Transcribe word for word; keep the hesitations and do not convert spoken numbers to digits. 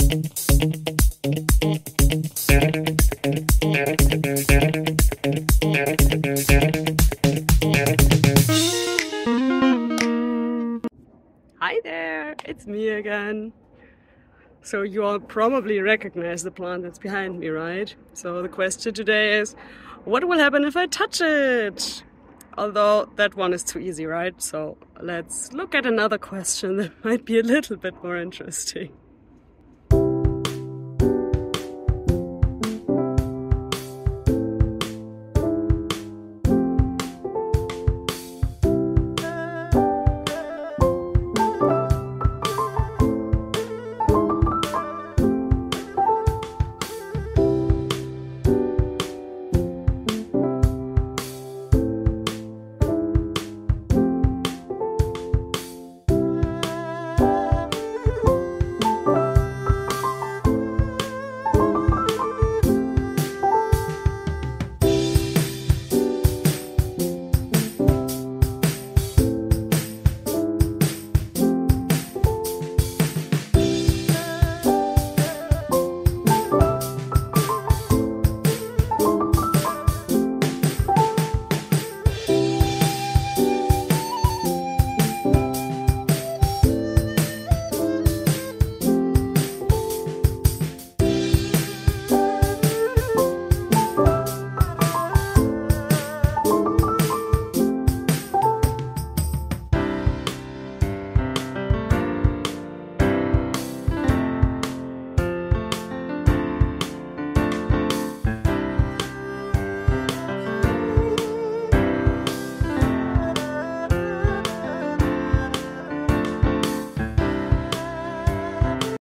Hi there, it's me again. So you all probably recognize the plant that's behind me, right? So the question today is, what will happen if I touch it? Although that one is too easy, right? So let's look at another question that might be a little bit more interesting.